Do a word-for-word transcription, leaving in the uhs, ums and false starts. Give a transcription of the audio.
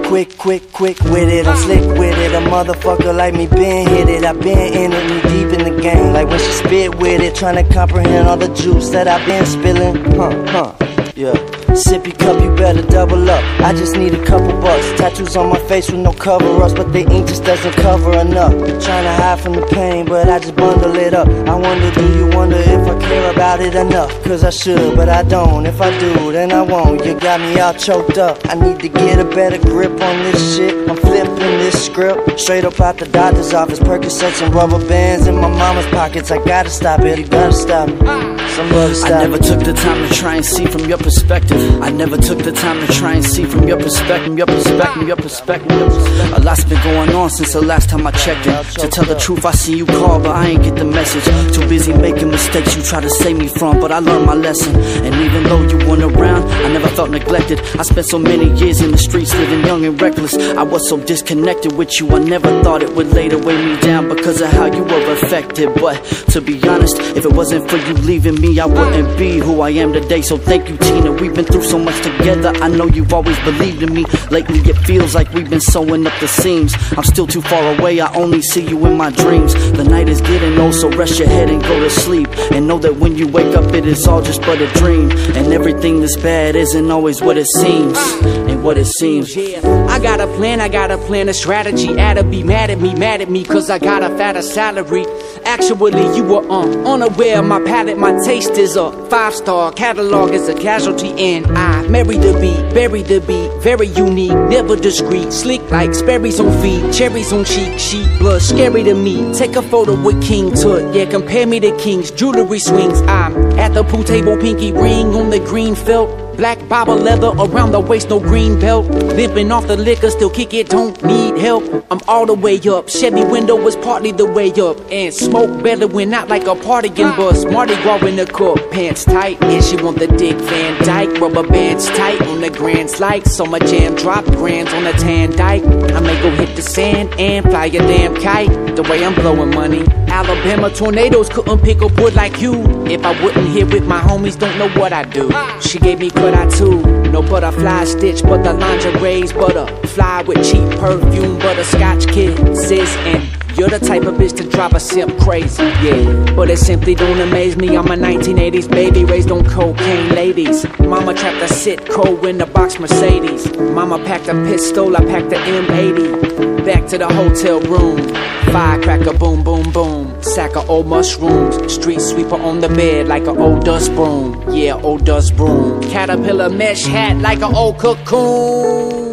quick, quick, quick with it. I'm slick with it. A motherfucker like me been hit it. I been in it, me deep in the game. Like when she spit with it, trying to comprehend all the juice that I been spilling. Huh, huh, yeah. Sippy cup, you better double up. I just need a couple bucks. Tattoos on my face with no cover-ups, but the ink just doesn't cover enough. Trying to hide from the pain, but I just bundle it up. I wonder, do you wonder if I care about it enough? Cause I should, but I don't. If I do, then I won't. You got me all choked up. I need to get a better grip on this shit. I'm flipping this script straight up out the doctor's office. Percocets and rubber bands in my mama's pockets. I gotta stop it, you gotta stop it. Somebody stop it. I never took the time to try and see from your perspective. I never took the time to try and see from your perspective, your perspective, your perspective. A lot's been going on since the last time I checked in. To tell the truth, I see you call, but I ain't get the message. Too busy making mistakes you try to save me from, but I learned my lesson. And even though you weren't around, I never felt neglected. I spent so many years in the streets living young and reckless. I was so disconnected with you, I never thought it would later weigh me down because of how you were affected. But to be honest, if it wasn't for you leaving me, I wouldn't be who I am today. So thank you, Tina. We've been through so much together, I know you've always believed in me. Lately it feels like we've been sewing up the seams. I'm still too far away, I only see you in my dreams. The night is getting old, so rest your head and go to sleep. And know that when you wake up it is all just but a dream. And everything that's bad isn't always what it seems. Ain't what it seems. Yeah, I got a plan, I got a plan, a strategy. Atta be mad at me, mad at me cause I got a fatter salary. Actually you were um, unaware, my palate, my taste is a five-star. Catalog is a casualty and I marry the beat, bury the beat. Very unique, never discreet. Sleek like Sperry's on feet, cherries on cheek. Sheep blood, scary to me. Take a photo with King Tut, yeah, compare me to King's jewelry swings. I'm at the pool table, pinky ring on the green felt. Black bobber leather around the waist, no green belt. Limping off the liquor, still kick it, don't need help. I'm all the way up, Chevy window was partly the way up. And smoke better when out like a partying bus. Mardi Gras in the cup, pants tight. And she want the Dick Van Dyke. Rubber bands tight on the grand slide. So my jam drop, grands on the tan dike. I may go hit the sand and fly a damn kite. The way I'm blowing money. Alabama tornadoes couldn't pick up wood like you. If I wouldn't here with my homies, don't know what I do. She gave me cut out too. No butterfly stitch, but the lingerie's butterfly with cheap perfume, butterscotch kisses. And you're the type of bitch to drive a simp crazy, yeah. But it simply don't amaze me. I'm a nineteen eighties baby raised on cocaine ladies. Mama trapped a Sitco in the box Mercedes. Mama packed a pistol, I packed the M eighty. Back to the hotel room. Firecracker, boom, boom, boom. Sack of old mushrooms. Street sweeper on the bed like an old dust broom. Yeah, old dust broom. Caterpillar mesh hat like an old cocoon.